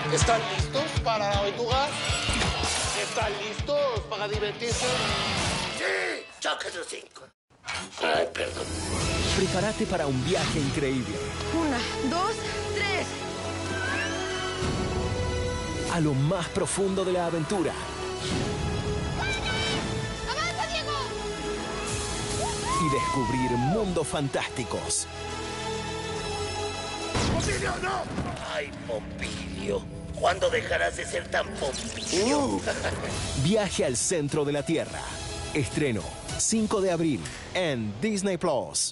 ¿Están listos para la aventura? ¿Están listos para divertirse? ¡Sí! ¡Choque sus 5! Ay, perdón. Prepárate para un viaje increíble. 1, 2, 3. A lo más profundo de la aventura. ¡Avanza, Diego! Y descubrir mundos fantásticos. ¡Pompilio, no! ¡Ay, Pompilio! ¿Cuándo dejarás de ser tan Pompilio? Viaje al centro de la Tierra. Estreno 5 de abril en Disney Plus.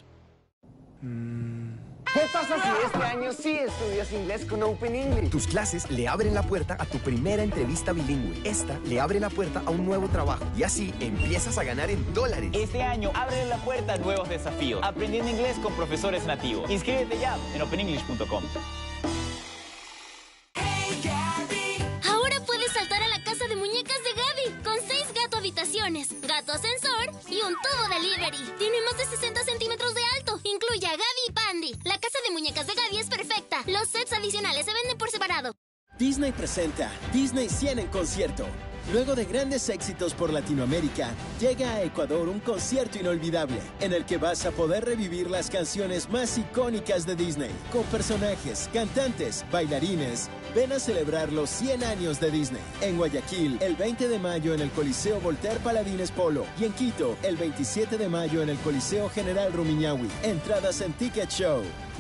¿Qué pasa si este año sí estudias inglés con Open English? Tus clases le abren la puerta a tu primera entrevista bilingüe. Esta le abre la puerta a un nuevo trabajo. Y así empiezas a ganar en dólares. Este año, abre la puerta a nuevos desafíos. Aprendiendo inglés con profesores nativos. Inscríbete ya en openenglish.com. Ahora puedes saltar a la casa de muñecas de Gaby con 6 gato habitaciones, gato ascensor y un tubo delivery. Tiene más de 60 centímetros de alto. Incluye a Gaby y Pandy. La casa de muñecas de Gaby es perfecta. Los sets adicionales se venden por separado. Disney presenta Disney 100 en concierto. Luego de grandes éxitos por Latinoamérica, llega a Ecuador un concierto inolvidable en el que vas a poder revivir las canciones más icónicas de Disney. Con personajes, cantantes, bailarines, ven a celebrar los 100 años de Disney. En Guayaquil, el 20 de mayo en el Coliseo Voltaire Paladines Polo. Y en Quito, el 27 de mayo en el Coliseo General Rumiñahui. Entradas en Ticket Show.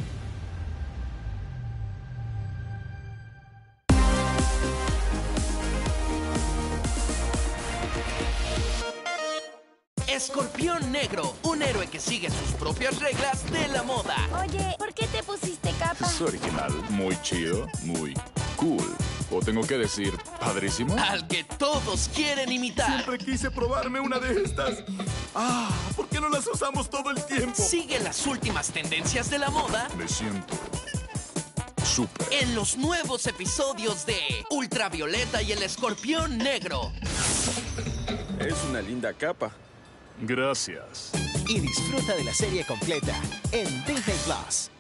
Escorpión Negro, un héroe que sigue sus propias reglas de la moda. Oye, ¿por qué te pusiste capa? Es original, muy chido, muy cool. ¿O tengo que decir padrísimo? Al que todos quieren imitar. Siempre quise probarme una de estas. ¿Por qué no las usamos todo el tiempo? Sigue las últimas tendencias de la moda. Me siento súper. En los nuevos episodios de Ultravioleta y el Escorpión Negro. Es una linda capa. Gracias. Y disfruta de la serie completa en Disney Plus.